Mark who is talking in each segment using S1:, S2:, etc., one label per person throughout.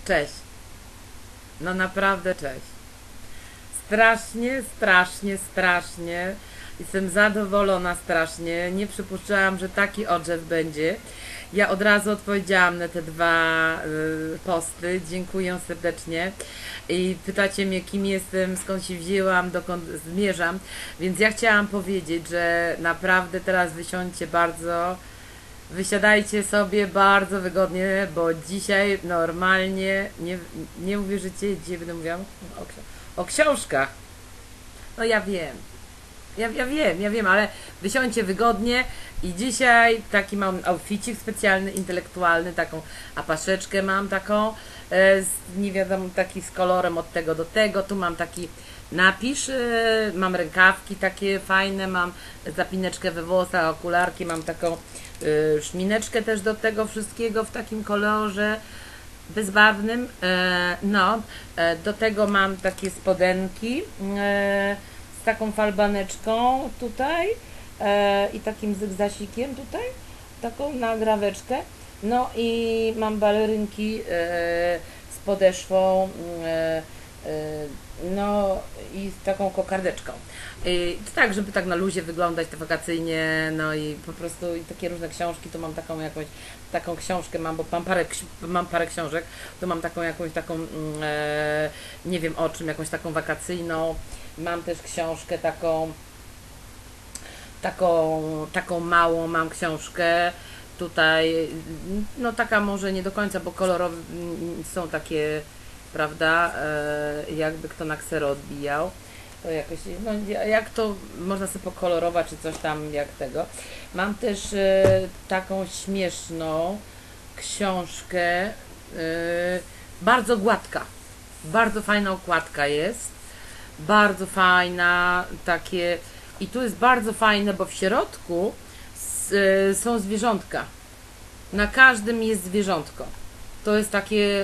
S1: Cześć. No naprawdę cześć. Strasznie, strasznie, strasznie. Jestem zadowolona strasznie. Nie przypuszczałam, że taki odzew będzie. Ja od razu odpowiedziałam na te dwa posty. Dziękuję serdecznie. I pytacie mnie, kim jestem, skąd się wzięłam, dokąd zmierzam. Więc ja chciałam powiedzieć, że naprawdę teraz wysiądźcie bardzo. Wysiadajcie sobie bardzo wygodnie, bo dzisiaj normalnie, nie uwierzycie, dzisiaj będę mówiła o książkach. No ja wiem, ja wiem, ale wysiądźcie wygodnie i dzisiaj taki mam outficik specjalny, intelektualny, taką apaszeczkę mam taką, nie wiadomo, taki z kolorem od tego do tego, tu mam taki napisz, mam rękawki takie fajne, mam zapineczkę we włosach, okularki, mam taką szmineczkę też do tego wszystkiego w takim kolorze bezbarwnym, do tego mam takie spodenki z taką falbaneczką tutaj i takim zygzasikiem tutaj, taką nagraweczkę, no i mam balerynki z podeszwą, no i z taką kokardeczką. Tak, żeby tak na luzie wyglądać, to wakacyjnie, no i po prostu i takie różne książki, tu mam taką jakąś, taką książkę mam, bo mam parę książek, tu mam taką jakąś taką, nie wiem o czym, jakąś taką wakacyjną, mam też książkę taką małą mam książkę, tutaj, no taka może nie do końca, bo kolorowe są takie, prawda, jakby kto na ksero odbijał, to jakoś, no jak to można sobie pokolorować, czy coś tam jak tego. Mam też taką śmieszną książkę, bardzo gładka, bardzo fajna okładka jest, bardzo fajna, takie, i tu jest bardzo fajne, bo w środku są zwierzątka, na każdym jest zwierzątko, to jest takie,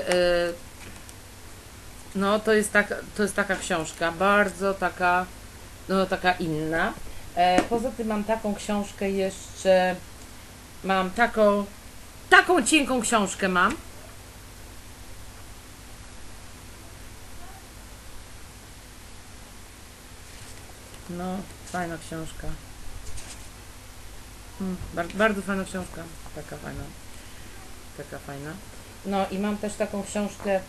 S1: no to jest taka książka, bardzo taka, no taka inna. Poza tym mam taką książkę jeszcze, mam taką cienką książkę mam. No, fajna książka. Bardzo fajna książka, taka fajna. No i mam też taką książkę,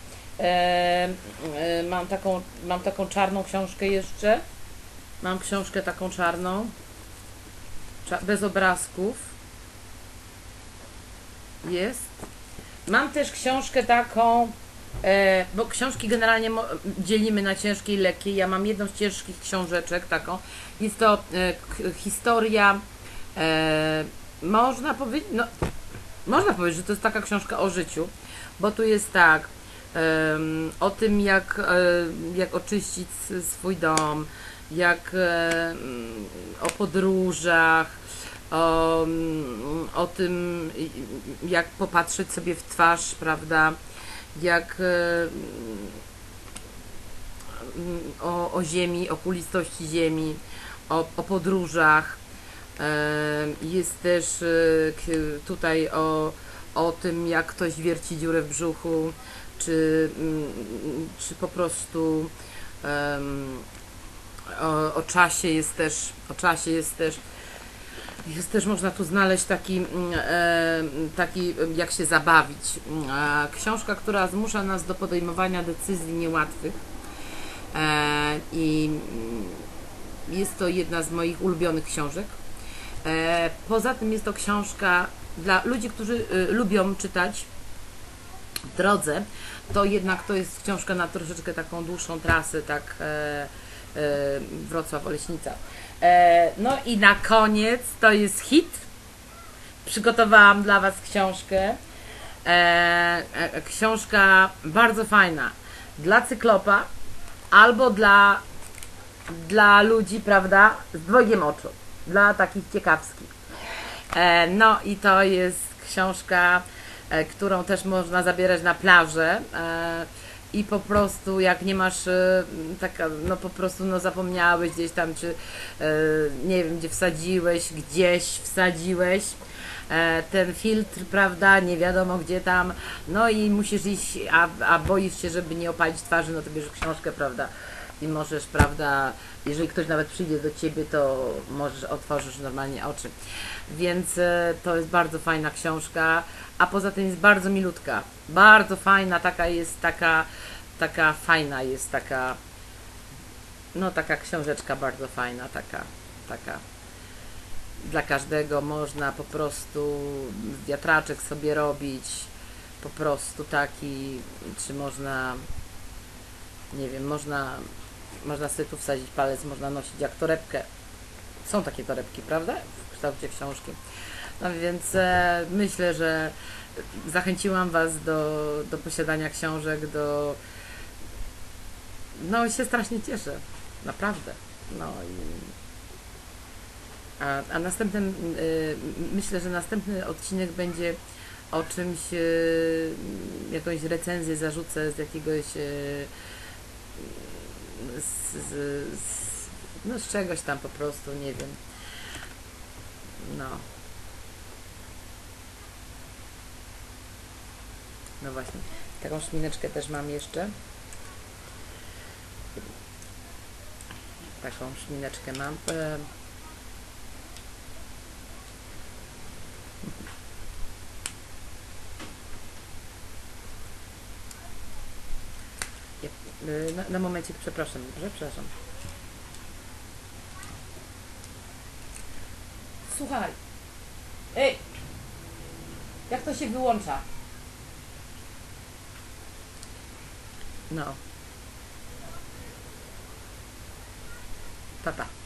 S1: mam taką czarną książkę jeszcze. Mam książkę taką czarną, bez obrazków. Jest. Mam też książkę taką, bo książki generalnie dzielimy na ciężkie i lekkie. Ja mam jedną z ciężkich książeczek taką. Jest to historia, można powiedzieć, no, można powiedzieć, że to jest taka książka o życiu, bo tu jest tak, o tym jak oczyścić swój dom, o podróżach, o tym jak popatrzeć sobie w twarz, prawda, o ziemi, o kulistości ziemi, o podróżach. Jest też tutaj o tym, jak ktoś wierci dziurę w brzuchu, czy po prostu o czasie jest też można tu znaleźć taki jak się zabawić. Książka, która zmusza nas do podejmowania decyzji niełatwych, i jest to jedna z moich ulubionych książek. Poza tym jest to książka dla ludzi, którzy lubią czytać w drodze, to jednak to jest książka na troszeczkę taką dłuższą trasę, tak, Wrocław-Oleśnica. No i na koniec to jest hit. Przygotowałam dla Was książkę. Książka bardzo fajna dla cyklopa albo dla ludzi, prawda, z dwojgiem oczu, dla takich ciekawskich. No i to jest książka, którą też można zabierać na plażę i po prostu jak nie masz no po prostu no zapomniałeś gdzieś tam, czy nie wiem, gdzieś wsadziłeś, ten filtr, prawda, nie wiadomo gdzie tam, no i musisz iść, a boisz się, żeby nie opalić twarzy, no to bierzesz książkę, prawda, i możesz, prawda, jeżeli ktoś nawet przyjdzie do ciebie, to możesz, otworzysz normalnie oczy. Więc to jest bardzo fajna książka, a poza tym jest bardzo milutka, bardzo fajna, taka fajna jest, no taka książeczka bardzo fajna, taka dla każdego, można po prostu wiatraczek sobie robić, po prostu taki, czy można, nie wiem, można sobie tu wsadzić palec, można nosić jak torebkę. Są takie torebki, prawda? W kształcie książki. No więc myślę, że zachęciłam Was do posiadania książek, no się strasznie cieszę. Naprawdę. No i a następnym, myślę, że następny odcinek będzie o czymś, jakąś recenzję zarzucę z jakiegoś, no z czegoś tam po prostu, nie wiem. No. No właśnie. Taką szmineczkę też mam jeszcze. Taką szmineczkę mam. Na momencik, przepraszam, dobrze? Przepraszam. Słuchaj. Ej! Jak to się wyłącza? No. Pa, pa.